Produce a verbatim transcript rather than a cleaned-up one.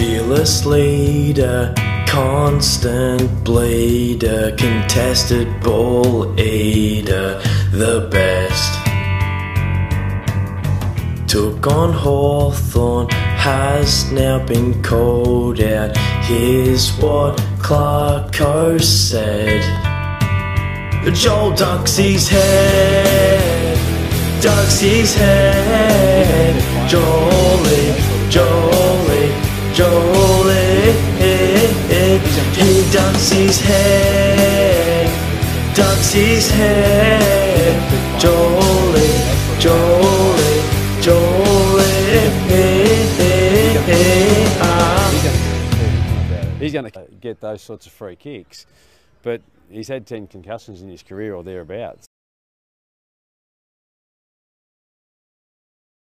Fearless leader, constant bleeder, contested ball eater, the best. Took on Hawthorn, has now been called out. Here's what Clarko said. Joel ducks his head, ducks his head. Jolie, Jolie, Jolie. He ducks his head, ducks his head. Jolie, Jolie, Jolie. He's going to get those sorts of free kicks, but he's had ten concussions in his career or thereabouts.